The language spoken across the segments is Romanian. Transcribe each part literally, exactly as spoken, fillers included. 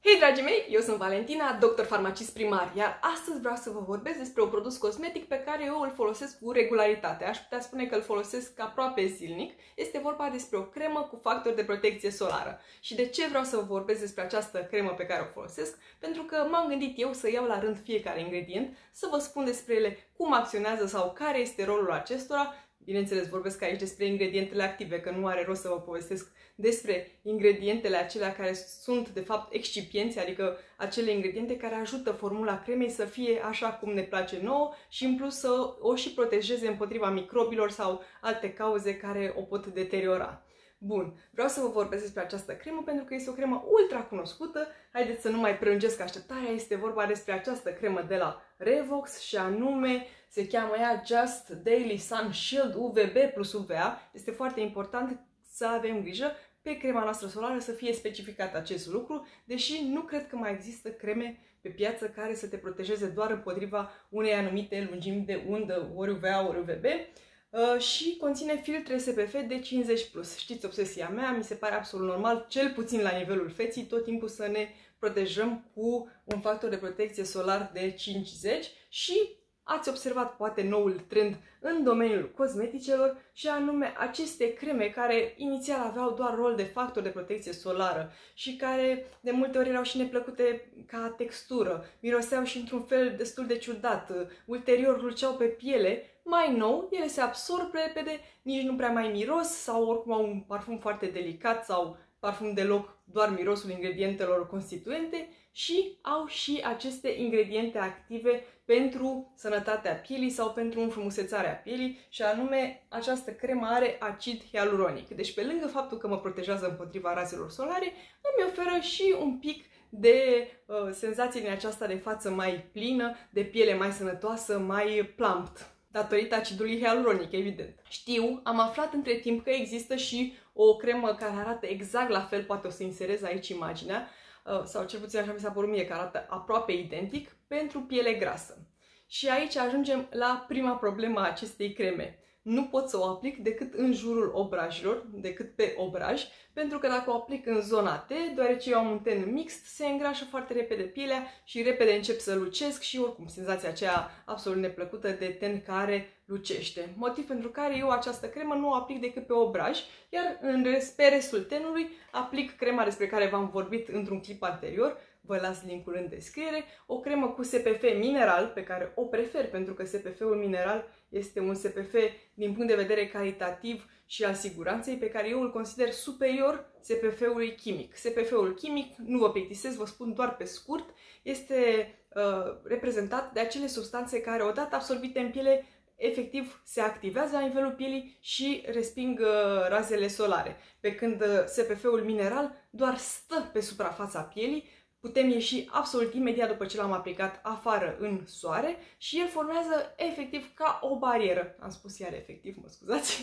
Hei dragii mei, eu sunt Valentina, doctor farmacist primar, iar astăzi vreau să vă vorbesc despre un produs cosmetic pe care eu îl folosesc cu regularitate. Aș putea spune că îl folosesc aproape zilnic. Este vorba despre o cremă cu factor de protecție solară. Și de ce vreau să vă vorbesc despre această cremă pe care o folosesc? Pentru că m-am gândit eu să iau la rând fiecare ingredient, să vă spun despre ele cum acționează sau care este rolul acestora. Bineînțeles, vorbesc aici despre ingredientele active, că nu are rost să vă povestesc despre ingredientele acelea care sunt, de fapt, excipienți, adică acele ingrediente care ajută formula cremei să fie așa cum ne place nouă și, în plus, să o și protejeze împotriva microbilor sau alte cauze care o pot deteriora. Bun, vreau să vă vorbesc despre această cremă pentru că este o cremă ultra cunoscută. Haideți să nu mai prelungesc așteptarea, este vorba despre această cremă de la Revox și anume se cheamă ea Just Daily Sun Shield U V B plus U V A. Este foarte important să avem grijă pe crema noastră solară să fie specificat acest lucru, deși nu cred că mai există creme pe piață care să te protejeze doar împotriva unei anumite lungimi de undă, ori U V A, ori U V B. Uh, și conține filtre S P F de cincizeci plus. Știți obsesia mea, mi se pare absolut normal, cel puțin la nivelul feții, tot timpul să ne protejăm cu un factor de protecție solar de cincizeci și ați observat poate noul trend în domeniul cosmeticelor și anume aceste creme care inițial aveau doar rol de factor de protecție solară și care de multe ori erau și neplăcute ca textură, miroseau și într-un fel destul de ciudat, ulterior luceau pe piele. Mai nou, ele se absorb repede, nici nu prea mai miros sau oricum au un parfum foarte delicat sau parfum deloc, doar mirosul ingredientelor constituente și au și aceste ingrediente active pentru sănătatea pielii sau pentru înfrumusețarea pielii și anume această cremă are acid hialuronic. Deci pe lângă faptul că mă protejează împotriva razelor solare, îmi oferă și un pic de uh, senzație din aceasta de față mai plină, de piele mai sănătoasă, mai plumped. Datorită acidului hialuronic, evident. Știu, am aflat între timp că există și o cremă care arată exact la fel, poate o să inserez aici imaginea, sau cel puțin așa mi s-a părut mie, că arată aproape identic, pentru piele grasă. Și aici ajungem la prima problemă a acestei creme. Nu pot să o aplic decât în jurul obrajilor, decât pe obraj, pentru că dacă o aplic în zona T, deoarece eu am un ten mixt, se îngrașă foarte repede pielea și repede încep să lucesc și oricum senzația aceea absolut neplăcută de ten care lucește. Motiv pentru care eu această cremă nu o aplic decât pe obraj, iar în rest, pe restul tenului aplic crema despre care v-am vorbit într-un clip anterior, vă las linkul în descriere, o cremă cu S P F mineral, pe care o prefer pentru că S P F-ul mineral este un S P F din punct de vedere calitativ și al siguranței, pe care eu îl consider superior S P F-ului chimic. S P F-ul chimic, nu vă plictisesc, vă spun doar pe scurt, este uh, reprezentat de acele substanțe care odată absorbite în piele, efectiv se activează la nivelul pielii și resping uh, razele solare. Pe când uh, S P F-ul mineral doar stă pe suprafața pielii, putem ieși absolut imediat după ce l-am aplicat afară în soare și el formează efectiv ca o barieră. Am spus iar efectiv, mă scuzați.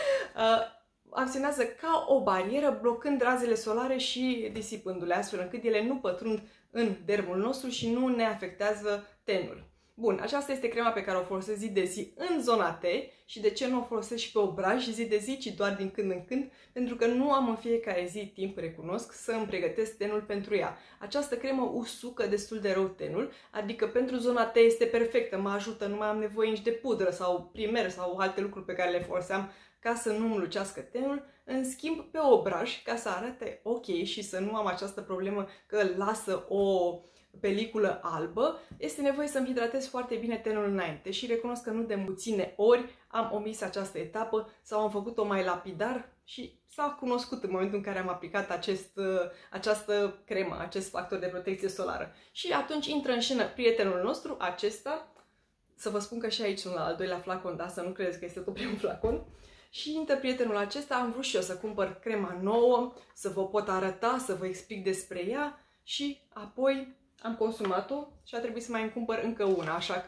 Acționează ca o barieră, blocând razele solare și disipându-le, astfel încât ele nu pătrund în dermul nostru și nu ne afectează tenul. Bun, aceasta este crema pe care o folosesc zi de zi în zona T și de ce nu o folosesc și pe obraj zi de zi, ci doar din când în când, pentru că nu am în fiecare zi timp, recunosc, să îmi pregătesc tenul pentru ea. Această cremă usucă destul de rău tenul, adică pentru zona T este perfectă, mă ajută, nu mai am nevoie nici de pudră sau primer sau alte lucruri pe care le foloseam ca să nu îmi lucească tenul. În schimb, pe obraj, ca să arate ok și să nu am această problemă că lasă o peliculă albă, este nevoie să-mi hidratez foarte bine tenul înainte și recunosc că nu de puține ori am omis această etapă sau am făcut-o mai lapidar și s-a cunoscut în momentul în care am aplicat acest, această cremă, acest factor de protecție solară. Și atunci intră în scenă prietenul nostru, acesta, să vă spun că și aici sunt la al doilea flacon, dar să nu credeți că este tot primul flacon. Și intră prietenul acesta, am vrut și eu să cumpăr crema nouă, să vă pot arăta, să vă explic despre ea și apoi am consumat-o și a trebuit să mai îmi cumpăr încă una, așa că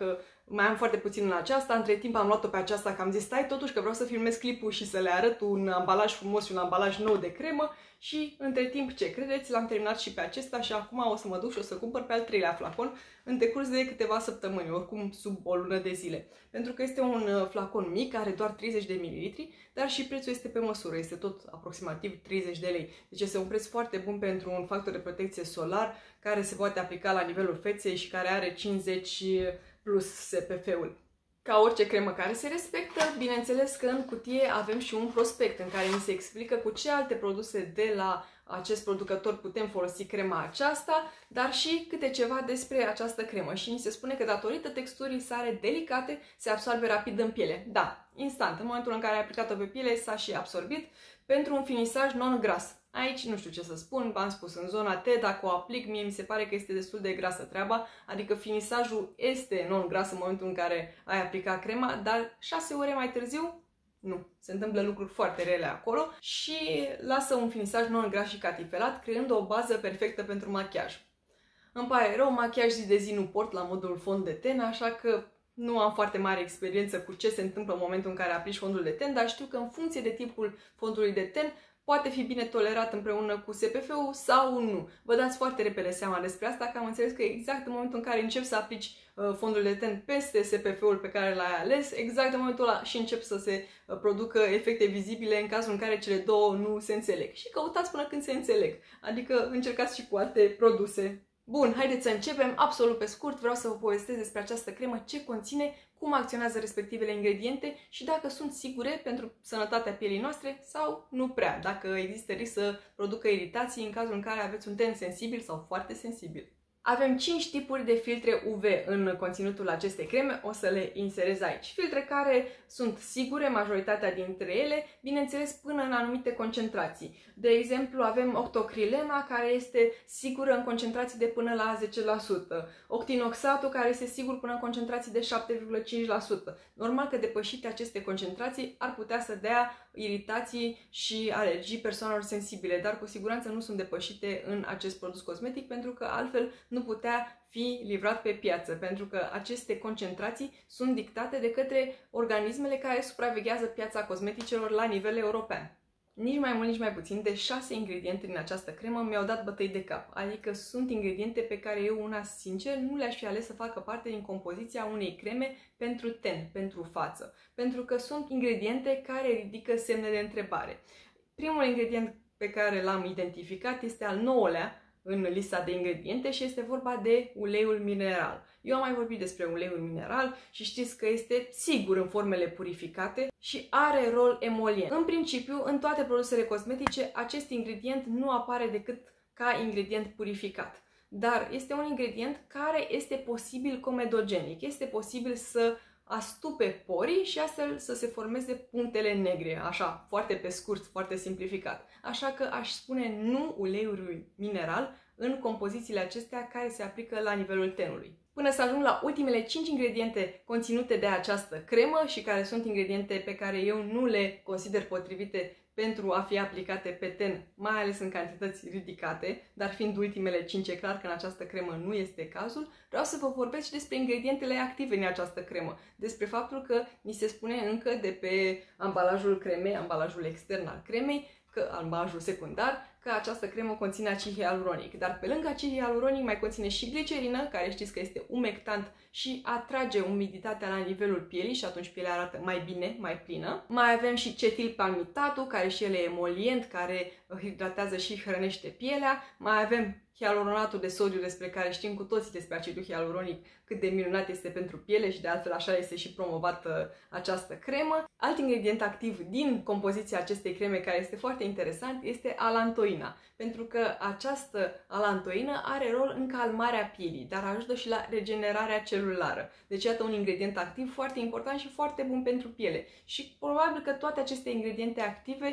mai am foarte puțin în aceasta, între timp am luat-o pe aceasta că am zis stai totuși că vreau să filmez clipul și să le arăt un ambalaj frumos și un ambalaj nou de cremă și între timp ce credeți, l-am terminat și pe acesta și acum o să mă duc și o să cumpăr pe al treilea flacon în decurs de câteva săptămâni, oricum sub o lună de zile. Pentru că este un flacon mic, are doar treizeci de mililitri, dar și prețul este pe măsură, este tot aproximativ treizeci de lei. Deci este un preț foarte bun pentru un factor de protecție solar care se poate aplica la nivelul feței și care are cincizeci plus S P F-ul. Ca orice cremă care se respectă, bineînțeles că în cutie avem și un prospect în care ni se explică cu ce alte produse de la acest producător putem folosi crema aceasta, dar și câte ceva despre această cremă. Și ni se spune că datorită texturii sale delicate se absorbe rapid în piele. Da, instant, în momentul în care ai aplicat-o pe piele s-a și absorbit pentru un finisaj non-gras. Aici nu știu ce să spun, v-am spus, în zona T, dacă o aplic, mie mi se pare că este destul de grasă treaba, adică finisajul este non-gras în momentul în care ai aplicat crema, dar șase ore mai târziu, nu, se întâmplă lucruri foarte rele acolo și lasă un finisaj non-gras și catifelat, creând o bază perfectă pentru machiaj. Îmi pare rău, machiaj zi de zi nu port la modul fond de ten, așa că nu am foarte mare experiență cu ce se întâmplă în momentul în care aplici fondul de ten, dar știu că în funcție de tipul fondului de ten, poate fi bine tolerat împreună cu S P F-ul sau nu. Vă dați foarte repede seama despre asta, că am înțeles că exact în momentul în care începi să aplici uh, fondul de ten peste S P F-ul pe care l-ai ales, exact în momentul ăla și încep să se uh, producă efecte vizibile în cazul în care cele două nu se înțeleg. Și căutați până când se înțeleg. Adică încercați și cu alte produse. Bun, haideți să începem. Absolut pe scurt, vreau să vă povestesc despre această cremă, ce conține, cum acționează respectivele ingrediente și dacă sunt sigure pentru sănătatea pielii noastre sau nu prea, dacă există risc să producă iritații în cazul în care aveți un ten sensibil sau foarte sensibil. Avem cinci tipuri de filtre U V în conținutul acestei creme, o să le inserez aici. Filtre care sunt sigure, majoritatea dintre ele, bineînțeles până în anumite concentrații. De exemplu, avem octocrilena, care este sigură în concentrații de până la zece la sută. Octinoxatul, care este sigur până în concentrații de șapte virgulă cinci la sută. Normal că depășite aceste concentrații ar putea să dea iritații și alergii persoanelor sensibile, dar cu siguranță nu sunt depășite în acest produs cosmetic, pentru că altfel nu putea fi livrat pe piață, pentru că aceste concentrații sunt dictate de către organismele care supraveghează piața cosmeticelor la nivel european. Nici mai mult, nici mai puțin, de șase ingrediente din această cremă mi-au dat bătăi de cap, adică sunt ingrediente pe care eu, una sincer, nu le-aș fi ales să facă parte din compoziția unei creme pentru ten, pentru față, pentru că sunt ingrediente care ridică semne de întrebare. Primul ingredient pe care l-am identificat este al nouălea în lista de ingrediente și este vorba de uleiul mineral. Eu am mai vorbit despre uleiul mineral și știți că este sigur în formele purificate și are rol emolient. În principiu, în toate produsele cosmetice, acest ingredient nu apare decât ca ingredient purificat. Dar este un ingredient care este posibil comedogenic, este posibil să astupe porii și astfel să se formeze punctele negre, așa, foarte pe scurt, foarte simplificat. Așa că aș spune nu uleiului mineral în compozițiile acestea care se aplică la nivelul tenului. Până să ajung la ultimele cinci ingrediente conținute de această cremă și care sunt ingrediente pe care eu nu le consider potrivite pentru a fi aplicate pe ten, mai ales în cantități ridicate, dar fiind ultimele cinci, e clar că în această cremă nu este cazul, vreau să vă vorbesc și despre ingredientele active din această cremă, despre faptul că ni se spune încă de pe ambalajul cremei, ambalajul extern al cremei, că ambalajul secundar, că această cremă conține acid hialuronic, dar pe lângă acid hialuronic mai conține și glicerină, care știți că este umectant și atrage umiditatea la nivelul pielii și atunci pielea arată mai bine, mai plină. Mai avem și cetilpalmitatul, care și el e emolient, care hidratează și hrănește pielea. Mai avem hialuronatul de sodiu, despre care știm cu toții despre acidul hialuronic cât de minunat este pentru piele și de altfel așa este și promovată această cremă. Alt ingredient activ din compoziția acestei creme care este foarte interesant este alantoina, pentru că această alantoină are rol în calmarea pielii, dar ajută și la regenerarea celulară. Deci iată un ingredient activ foarte important și foarte bun pentru piele. Și probabil că toate aceste ingrediente active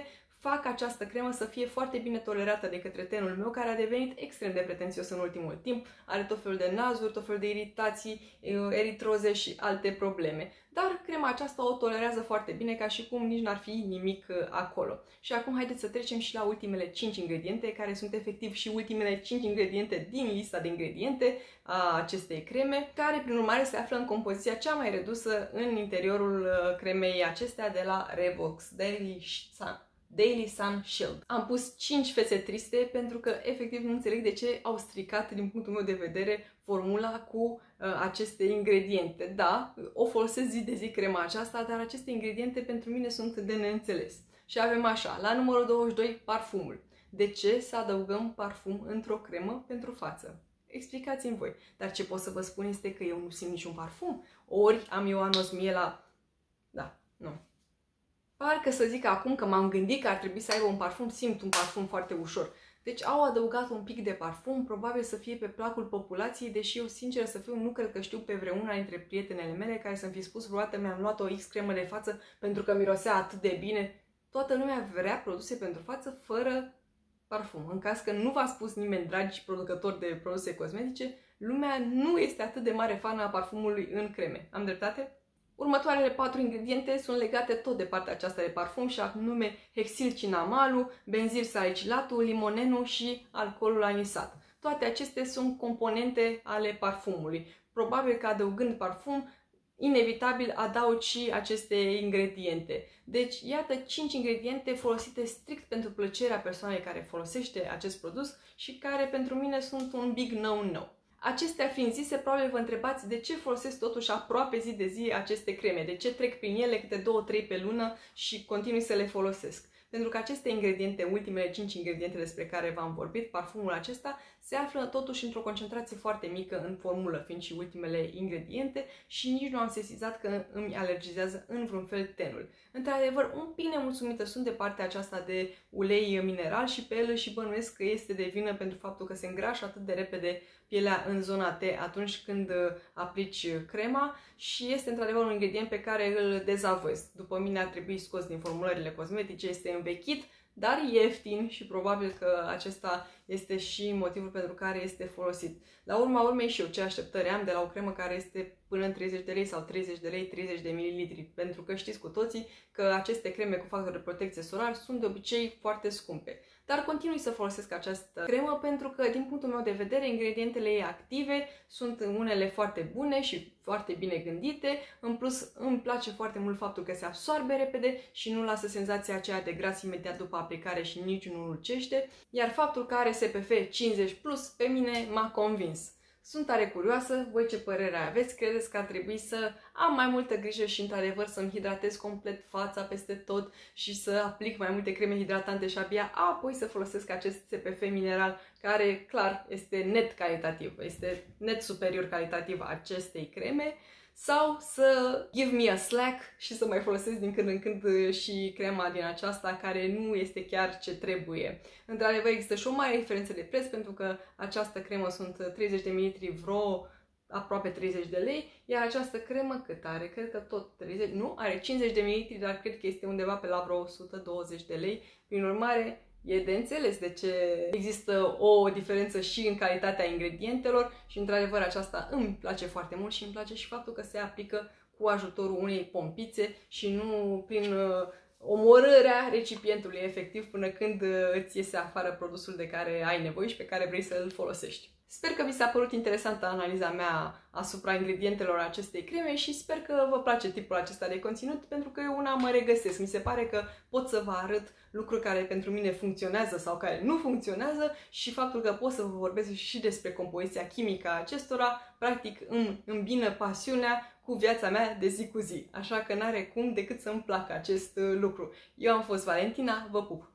fac această cremă să fie foarte bine tolerată de către tenul meu, care a devenit extrem de pretențios în ultimul timp, are tot felul de nazuri, tot felul de iritații, eritroze și alte probleme. Dar crema aceasta o tolerează foarte bine, ca și cum nici n-ar fi nimic acolo. Și acum haideți să trecem și la ultimele cinci ingrediente, care sunt efectiv și ultimele cinci ingrediente din lista de ingrediente a acestei creme, care prin urmare se află în compoziția cea mai redusă în interiorul cremei acestea de la Revox Daily Sun. Daily Sun Shield. Am pus cinci fețe triste pentru că efectiv nu înțeleg de ce au stricat din punctul meu de vedere formula cu uh, aceste ingrediente. Da, o folosesc zi de zi crema aceasta, dar aceste ingrediente pentru mine sunt de neînțeles. Și avem așa, la numărul douăzeci și doi, parfumul. De ce să adăugăm parfum într-o cremă pentru față? Explicați-mi voi. Dar ce pot să vă spun este că eu nu simt niciun parfum. Ori am eu anosmiela... Da, nu. Parcă să zic acum că m-am gândit că ar trebui să aibă un parfum, simt un parfum foarte ușor. Deci au adăugat un pic de parfum, probabil să fie pe placul populației, deși eu, sincer să fiu, nu cred că știu pe vreuna dintre prietenele mele care să-mi fi spus vreodată mi-am luat o X cremă de față pentru că mirosea atât de bine. Toată lumea vrea produse pentru față fără parfum. În caz că nu v-a spus nimeni, dragi producători de produse cosmetice, lumea nu este atât de mare fană a parfumului în creme. Am dreptate? Următoarele patru ingrediente sunt legate tot de partea aceasta de parfum și anume hexilcinamalul, benzilsalicilatul, limonenul și alcoolul anisat. Toate acestea sunt componente ale parfumului. Probabil că adăugând parfum, inevitabil adaug și aceste ingrediente. Deci, iată cinci ingrediente folosite strict pentru plăcerea persoanei care folosește acest produs și care pentru mine sunt un big no-no. Acestea fiind zise, probabil vă întrebați de ce folosesc totuși aproape zi de zi aceste creme, de ce trec prin ele câte două trei pe lună și continui să le folosesc. Pentru că aceste ingrediente, ultimele cinci ingrediente despre care v-am vorbit, parfumul acesta, se află totuși într-o concentrație foarte mică în formulă, fiind și ultimele ingrediente, și nici nu am sesizat că îmi alergizează în vreun fel tenul. Într-adevăr, un pic nemulțumită sunt de partea aceasta de ulei mineral și pe el și bănuiesc că este de vină pentru faptul că se îngrașă atât de repede pielea în zona T atunci când aplici crema și este într-adevăr un ingredient pe care îl dezavăiesc. După mine ar trebui scos din formulările cosmetice, este învechit, dar ieftin și probabil că acesta este și motivul pentru care este folosit. La urma urmei și eu ce așteptări am de la o cremă care este până în treizeci de lei sau treizeci de lei, treizeci de mililitri, pentru că știți cu toții că aceste creme cu factor de protecție solar sunt de obicei foarte scumpe. Dar continui să folosesc această cremă pentru că, din punctul meu de vedere, ingredientele ei active sunt unele foarte bune și foarte bine gândite. În plus, îmi place foarte mult faptul că se absorbe repede și nu lasă senzația aceea de gras imediat după aplicare și nici nu lucește. Iar faptul că are S P F cincizeci plus, pe mine m-a convins. Sunt tare curioasă, voi ce părere aveți? Credeți că ar trebui să am mai multă grijă și într-adevăr să-mi hidratez complet fața peste tot și să aplic mai multe creme hidratante și abia apoi să folosesc acest S P F mineral care clar este net calitativ, este net superior calitativ acestei creme? Sau să give me a slack și să mai folosesc din când în când și crema din aceasta care nu este chiar ce trebuie. Într-adevăr există și o mare diferență de preț pentru că această cremă sunt treizeci de mililitri vreo aproape treizeci de lei, iar această cremă cât are? Cred că tot treizeci, nu? Are cincizeci de mililitri, dar cred că este undeva pe la vreo o sută douăzeci de lei. Prin urmare, e de înțeles de ce există o diferență și în calitatea ingredientelor și într-adevăr aceasta îmi place foarte mult și îmi place și faptul că se aplică cu ajutorul unei pompițe și nu prin uh, omorârea recipientului efectiv până când uh, îți iese afară produsul de care ai nevoie și pe care vrei să îl folosești. Sper că vi s-a părut interesantă analiza mea asupra ingredientelor acestei creme și sper că vă place tipul acesta de conținut pentru că eu una mă regăsesc. Mi se pare că pot să vă arăt lucruri care pentru mine funcționează sau care nu funcționează și faptul că pot să vă vorbesc și despre compoziția chimică a acestora, practic îmi îmbină pasiunea cu viața mea de zi cu zi. Așa că n-are cum decât să-mi placă acest lucru. Eu am fost Valentina, vă pup!